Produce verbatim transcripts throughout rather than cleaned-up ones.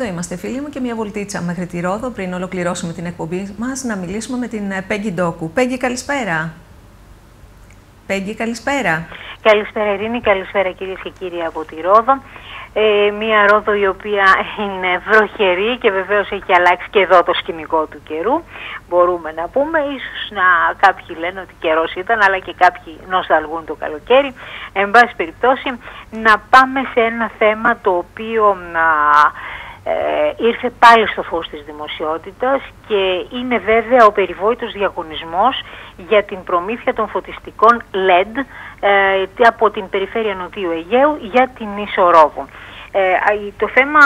Εδώ είμαστε, φίλοι μου, και μια βολτίτσα μέχρι τη Ρόδο πριν ολοκληρώσουμε την εκπομπή μας να μιλήσουμε με την Πέγγι Ντόκου. Πέγγι, καλησπέρα. Πέγγι, καλησπέρα. Καλησπέρα, Ειρήνη. Καλησπέρα, κυρίες και κύριοι από τη Ρόδο. Ε, μια Ρόδο η οποία είναι βροχερή και βεβαίως έχει αλλάξει και εδώ το σκηνικό του καιρού. Μπορούμε να πούμε, ίσως να κάποιοι λένε ότι καιρός ήταν, αλλά και κάποιοι νοσταλγούν το καλοκαίρι. Εν πάση περιπτώσει, να πάμε σε ένα θέμα το οποίο να, ε, ήρθε πάλι στο φως της δημοσιότητας και είναι βέβαια ο περιβόητος διαγωνισμός για την προμήθεια των φωτιστικών ελ ι ντι ε, από την περιφέρεια Νοτιού Αιγαίου για την νήσο Ρόδου. Ε, το θέμα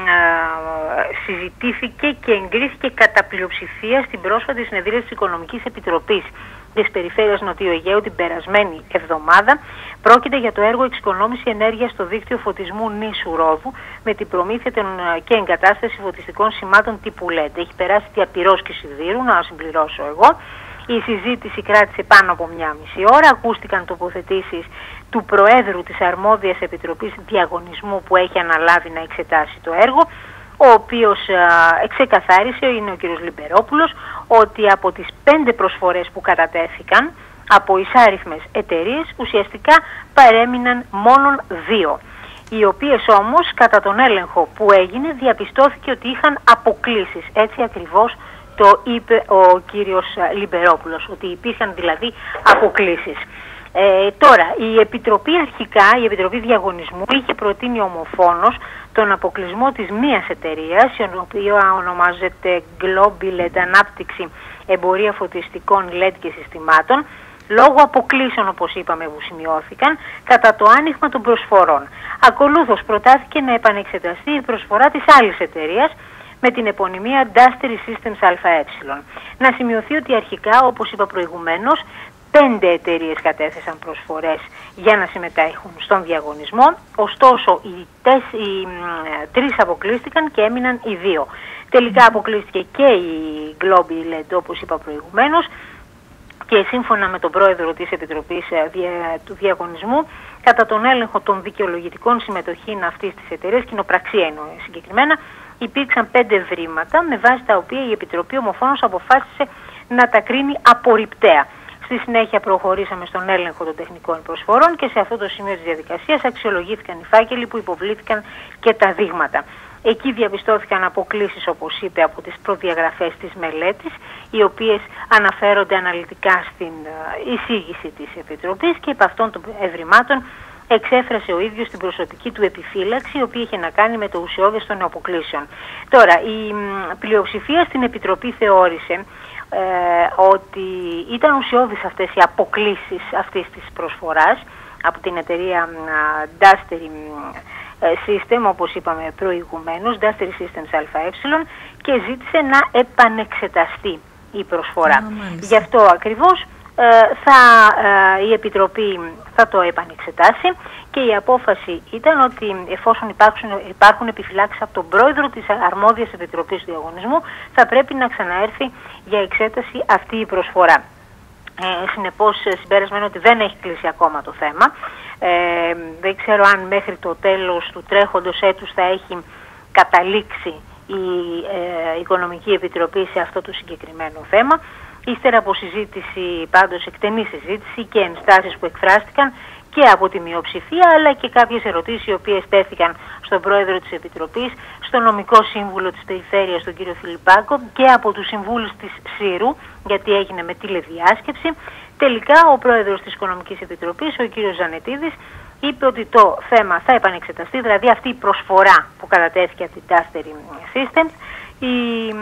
ε, συζητήθηκε και εγκρίθηκε κατά πλειοψηφία στην πρόσφατη συνεδρία της Οικονομικής Επιτροπής της Περιφέρειας Νοτιού Αιγαίου την περασμένη εβδομάδα. Πρόκειται για το έργο εξοικονόμηση ενέργειας στο δίκτυο φωτισμού νήσου Ρόδου με την προμήθεια των, και εγκατάσταση φωτιστικών σημάτων τύπου ελ ι ντι. Έχει περάσει τη απειρόσκη σιδήρου, να συμπληρώσω εγώ. Η συζήτηση κράτησε πάνω από μια μισή ώρα. Ακούστηκαν τοποθετήσεις του Προέδρου της Αρμόδιας Επιτροπής Διαγωνισμού που έχει αναλάβει να εξετάσει το έργο, ο οποίος α, ξεκαθάρισε, είναι ο κ. Λιμπερόπουλος, ότι από τις πέντε προσφορές που κατατέθηκαν από εισάριθμες εταιρείες ουσιαστικά παρέμειναν μόνον δύο, οι οποίες όμως κατά τον έλεγχο που έγινε διαπιστώθηκε ότι είχαν αποκλίσεις. Έτσι ακριβώς το είπε ο κύριος Λιμπερόπουλος, ότι υπήρχαν δηλαδή αποκλίσεις. Ε, τώρα, η Επιτροπή αρχικά, η Επιτροπή Διαγωνισμού, είχε προτείνει ομοφόνος τον αποκλεισμό της μίας εταιρείας, η οποία ονομάζεται Global Ανάπτυξη Εμπορία Φωτιστικών ελ ι ντι και Συστημάτων, λόγω αποκλήσεων, όπως είπαμε, που σημειώθηκαν κατά το άνοιγμα των προσφορών. Ακολούθως προτάθηκε να επανεξεταστεί η προσφορά της άλλης εταιρείας με την επωνυμία Duster Systems ΑΕ. Να σημειωθεί ότι αρχικά, όπως είπα προηγουμένως, πέντε εταιρείες κατέθεσαν προσφορές για να συμμετέχουν στον διαγωνισμό, ωστόσο οι, τεσ, οι μ, τρεις αποκλείστηκαν και έμειναν οι δύο. Τελικά αποκλείστηκε και η Global, όπως είπα προηγουμένως, και σύμφωνα με τον πρόεδρο της Επιτροπής δια, του Διαγωνισμού, κατά τον έλεγχο των δικαιολογητικών συμμετοχήν αυτής της εταιρείας, κοινοπραξία εννοώ συγκεκριμένα, υπήρξαν πέντε ευρήματα με βάση τα οποία η Επιτροπή ομοφόνος αποφάσισε να τα κρίνει απορριπταία. Στη συνέχεια προχωρήσαμε στον έλεγχο των τεχνικών προσφορών και σε αυτό το σημείο της διαδικασίας αξιολογήθηκαν οι φάκελοι που υποβλήθηκαν και τα δείγματα. Εκεί διαπιστώθηκαν αποκλίσεις, όπως είπε, από τις προδιαγραφές της μελέτης, οι οποίες αναφέρονται αναλυτικά στην εισήγηση της Επιτροπής, και επ' αυτών των ευρημάτων εξέφρασε ο ίδιος την προσωπική του επιφύλαξη, η οποία είχε να κάνει με το ουσιώδες των αποκλήσεων. Τώρα, η πλειοψηφία στην Επιτροπή θεώρησε ε, ότι ήταν ουσιώδεις αυτές οι αποκλίσεις αυτής της προσφοράς από την εταιρεία Duster System, όπως είπαμε προηγουμένως, Duster Systems ΑΕ, και ζήτησε να επανεξεταστεί η προσφορά. Oh, Γι' αυτό ακριβώς θα, η Επιτροπή θα το επανεξετάσει και η απόφαση ήταν ότι εφόσον υπάρχουν, υπάρχουν επιφυλάξεις από τον πρόεδρο της Αρμόδιας Επιτροπής του Διαγωνισμού, θα πρέπει να ξαναέρθει για εξέταση αυτή η προσφορά. Ε, συνεπώς, συμπέρασμα είναι ότι δεν έχει κλείσει ακόμα το θέμα. Ε, δεν ξέρω αν μέχρι το τέλος του τρέχοντος έτους θα έχει καταλήξει η ε, Οικονομική Επιτροπή σε αυτό το συγκεκριμένο θέμα. Ύστερα από συζήτηση, πάντως εκτενή συζήτηση και ενστάσεις που εκφράστηκαν και από τη μειοψηφία, αλλά και κάποιες ερωτήσεις οι οποίες τέθηκαν στον πρόεδρο της Επιτροπής, στον νομικό σύμβουλο της Περιφέρειας, τον κύριο Φιλιππάκο, και από τους συμβούλους της ΣΥΡΟΥ, γιατί έγινε με τηλεδιάσκεψη. Τελικά ο πρόεδρος της Οικονομικής Επιτροπής, ο κύριος Ζανετίδης, είπε ότι το θέμα θα επανεξεταστεί, δηλαδή αυτή η προσφορά που κατατέθηκε από την Duster Systems, η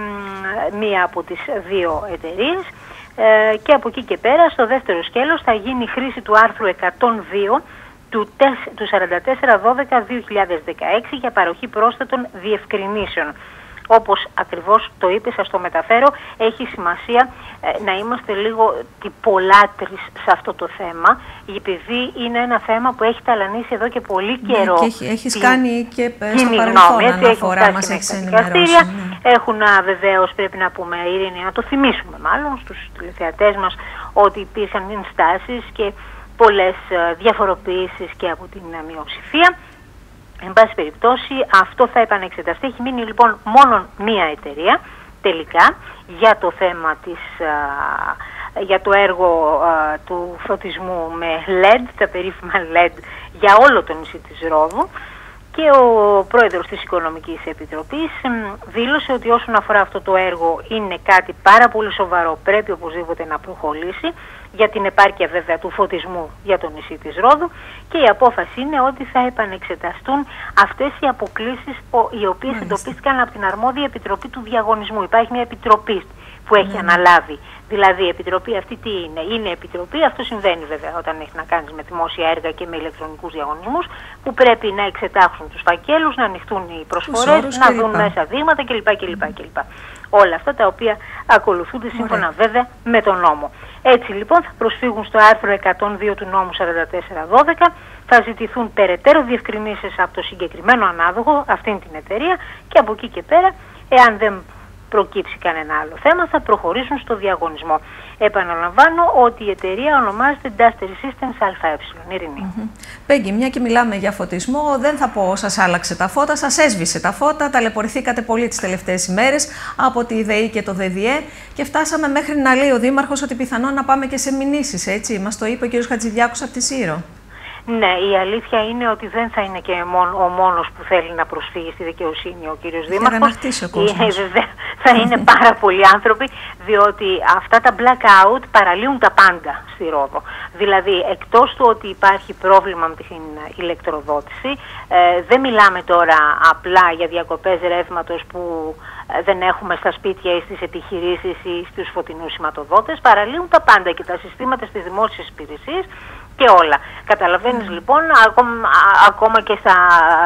μία από τις δύο εταιρείες, ε, και από εκεί και πέρα στο δεύτερο σκέλος θα γίνει χρήση του άρθρου εκατόν δύο του, του σαράντα τέσσερα δώδεκα δύο χιλιάδες δεκαέξι για παροχή πρόσθετων διευκρινήσεων. Όπως ακριβώς το είπε, σας το μεταφέρω, έχει σημασία ε, να είμαστε λίγο τυπολάτρεις σε αυτό το θέμα, επειδή είναι ένα θέμα που έχει ταλανίσει εδώ και πολύ καιρό. Ναι, και έχει, έχεις την... κάνει και στο παρελθόν αναφορά, μας έχεις ενημερώσει. Ναι. Έχουν βεβαίως, πρέπει να πούμε, Ειρήνη, να το θυμίσουμε μάλλον στους τηλεθεατές μας, ότι υπήρχαν ενστάσεις και πολλές διαφοροποιήσεις και από την μειοψηφία. Εν πάση περιπτώσει, αυτό θα επανεξεταστεί. Έχει μείνει λοιπόν μόνο μία εταιρεία τελικά για το θέμα της, α, για το έργο α, του φωτισμού με ελ ι ντι, τα περίφημα ελ ι ντι για όλο το νησί της Ρόδου. Και ο πρόεδρος της Οικονομικής Επιτροπής δήλωσε ότι όσον αφορά αυτό το έργο είναι κάτι πάρα πολύ σοβαρό, πρέπει οπωσδήποτε να προχωρήσει για την επάρκεια βέβαια του φωτισμού για το νησί της Ρόδου, και η απόφαση είναι ότι θα επανεξεταστούν αυτές οι αποκλίσεις οι οποίες Μάλιστα. εντοπίστηκαν από την αρμόδια επιτροπή του διαγωνισμού. Υπάρχει μια επιτροπή που έχει mm. αναλάβει. Δηλαδή η επιτροπή αυτή τι είναι? Είναι επιτροπή, αυτό συμβαίνει βέβαια όταν έχει να κάνεις με δημόσια έργα και με ηλεκτρονικούς διαγωνισμούς, που πρέπει να εξετάσουν τους φακέλους, να ανοιχτούν οι προσφορές, να δουν μέσα δείγματα κλπ. κλπ, κλπ. Όλα αυτά τα οποία ακολουθούνται σύμφωνα Ωραία. βέβαια με τον νόμο. Έτσι λοιπόν θα προσφύγουν στο άρθρο εκατόν δύο του νόμου σαράντα τέσσερα δώδεκα, θα ζητηθούν περαιτέρω διευκρινήσεις από το συγκεκριμένο ανάδοχο, αυτήν την εταιρεία, και από εκεί και πέρα, εάν δεν προκύψει κανένα άλλο θέμα, θα προχωρήσουν στο διαγωνισμό. Επαναλαμβάνω ότι η εταιρεία ονομάζεται Industrial Systems ΑΕ. Ειρηνή. Mm-hmm. Πέγγι, μια και μιλάμε για φωτισμό, δεν θα πω σας άλλαξε τα φώτα, σας έσβησε τα φώτα, ταλαιπωρηθήκατε πολύ τις τελευταίες ημέρες από τη ΔΕΗ και το ΔΕΔΙΕ και φτάσαμε μέχρι να λέει ο Δήμαρχος ότι πιθανόν να πάμε και σε μηνύσεις, έτσι. Μας το είπε ο κ. Χατζηδιάκος από τη Σύρο. Ναι, η αλήθεια είναι ότι δεν θα είναι και μόνο, ο μόνος που θέλει να προσφύγει στη δικαιοσύνη ο κύριος Δήμαρχος. Θα είναι πάρα πολλοί άνθρωποι, διότι αυτά τα blackout παραλύουν τα πάντα στη Ρόδο. Δηλαδή, εκτός του ότι υπάρχει πρόβλημα με την ηλεκτροδότηση, ε, δεν μιλάμε τώρα απλά για διακοπές ρεύματος που ε, δεν έχουμε στα σπίτια ή στις επιχειρήσεις ή στους φωτεινούς σηματοδότες, παραλύουν τα πάντα και τα συστήματα στις δημόσιες υπηρεσίες και όλα. Καταλαβαίνεις mm. λοιπόν, ακόμα, ακόμα και στα,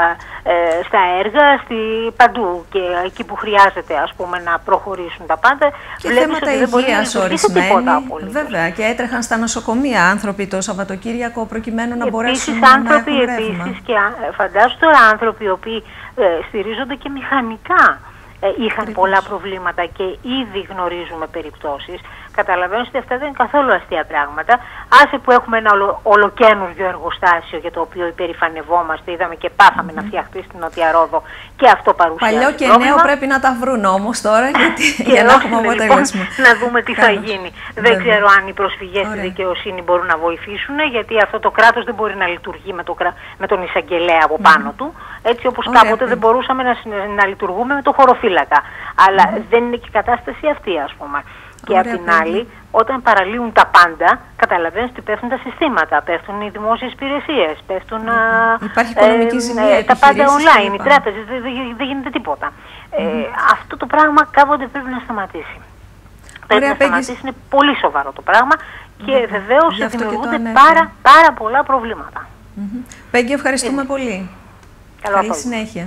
ε, στα έργα, στη, παντού και εκεί που χρειάζεται ας πούμε να προχωρήσουν τα πάντα. Και θέματα υγείας ορισμένοι, βέβαια, και έτρεχαν στα νοσοκομεία άνθρωποι το Σαββατοκύριακο προκειμένου να μπορέσουν να άνθρωποι, έχουν ρεύμα. Επίσης, και φαντάσου τώρα άνθρωποι οι οποίοι ε, στηρίζονται και μηχανικά. Ε, είχαν Ακριβώς. πολλά προβλήματα και ήδη γνωρίζουμε περιπτώσεις. Καταλαβαίνω ότι αυτά δεν είναι καθόλου αστεία πράγματα. Άσε που έχουμε ένα ολο, ολοκαίνουργιο εργοστάσιο για το οποίο υπερηφανευόμαστε, είδαμε και πάθαμε mm-hmm. να φτιαχτεί στην Νότια Ρόδο και αυτό παρουσιάζει. Παλιό και πρόβλημα. νέο πρέπει να τα βρουν όμως τώρα γιατί, για να έχουμε αποτέλεσμα. Λοιπόν, να δούμε τι θα γίνει. Δεν ξέρω αν οι προσφυγές στη δικαιοσύνη μπορούν να βοηθήσουν, γιατί αυτό το κράτος δεν μπορεί να λειτουργεί με, το, με τον εισαγγελέα από πάνω mm-hmm. του. Έτσι όπως Ωραία, κάποτε δεν μπορούσαμε να, να λειτουργούμε με το χωροφύλακα. Αλλά mm-hmm. δεν είναι και η κατάσταση αυτή, ας πούμε. Και απ' την άλλη, όταν παραλύουν τα πάντα, καταλαβαίνεις ότι πέφτουν τα συστήματα, πέφτουν οι δημόσιες υπηρεσίες, πέφτουν mm-hmm. Υπάρχει οικονομική ζημία, ε, τα πάντα online, οι τράπεζες, δεν δε, δε γίνεται τίποτα. Mm-hmm. Ε, αυτό το πράγμα κάποτε πρέπει να σταματήσει. Ωραία, πρέπει να σταματήσει, πέγγις... είναι πολύ σοβαρό το πράγμα και mm-hmm. βεβαίως δημιουργούνται πάρα, πάρα πολλά προβλήματα. Mm-hmm. Πέγγι, ευχαριστούμε mm-hmm. πολύ. Καλό Καλή συνέχεια.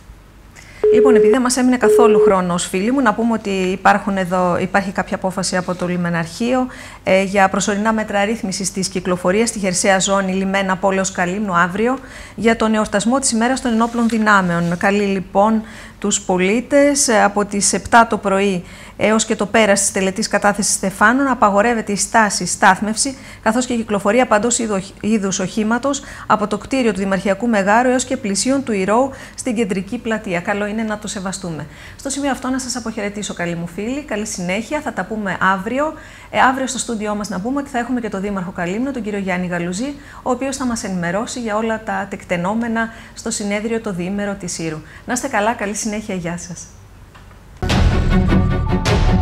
Λοιπόν, επειδή δεν μας έμεινε καθόλου χρόνος, φίλοι μου, να πούμε ότι υπάρχουν εδώ, υπάρχει κάποια απόφαση από το Λιμεναρχείο ε, για προσωρινά μέτρα ρύθμισης της κυκλοφορίας στη χερσαία ζώνη Λιμένα Πόλεως Καλύμνου αύριο για τον εορτασμό της ημέρας των ενόπλων δυνάμεων. Καλεί λοιπόν τους πολίτες ε, από τις επτά το πρωί έως και το πέρας της τελετής κατάθεσης Στεφάνων απαγορεύεται η στάση, στάθμευση καθώς και η κυκλοφορία παντός είδους οχήματος από το κτίριο του Δημαρχιακού Μεγάρου έως και πλησίων του Ηρώου στην κεντρική πλατεία. Καλό είναι να το σεβαστούμε. Στο σημείο αυτό να σας αποχαιρετήσω, καλοί μου φίλοι. Καλή συνέχεια. Θα τα πούμε αύριο. Ε, αύριο στο στούντιό μας να πούμε ότι θα έχουμε και τον Δήμαρχο Καλύμνου, τον κύριο Γιάννη Γαλουζή, ο οποίος θα μας ενημερώσει για όλα τα τεκτενόμενα στο συνέδριο το διήμερο της Σύρου. Να είστε καλά, καλή συνέχεια. Γεια σας.